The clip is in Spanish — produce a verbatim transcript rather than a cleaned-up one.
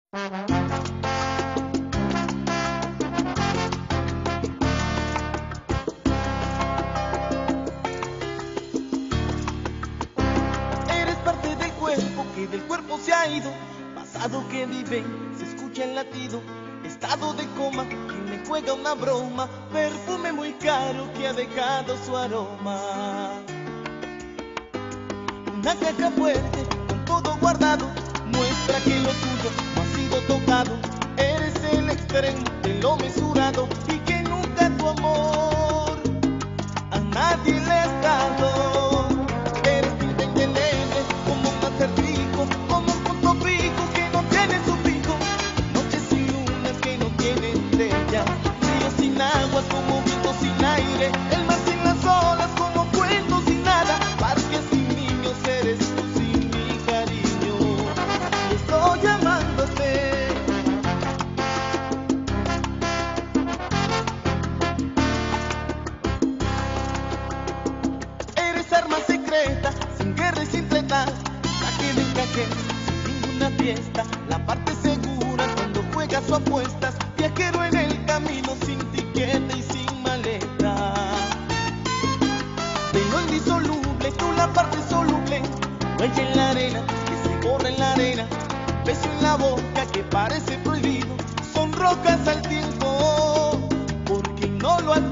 Eres parte del cuerpo que del cuerpo se ha ido, pasado que vive, se escucha el latido, estado de coma que me juega una broma, perfume muy caro que ha dejado su aroma. Una caja fuerte con todo guardado muestra que lo tuyo no ha sido tocado. Eres el extremo de lo mesurado y que nunca tu amor a nadie le has dado. Eres tinta indeleble como un acertijo, como un punto fijo que no tiene su pico. Noches sin luna que no tiene estrella, ríos sin agua como viento sin aire, el mar sin las olas como cuento sin nada, parques sin niños eres tú sin mi cariño. Y estoy llamándote. Eres arma secreta, sin guerra y sin treta, saque de encaje, sin ninguna fiesta, la parte segura cuando juegas o apuestas, viajero en el camino sin tiquete y sin maleta. De lo indisoluble, tú la parte soluble, huella en la arena, que se borra en la arena, beso en la boca que parece prohibido, son rocas al tiempo, porque no lo has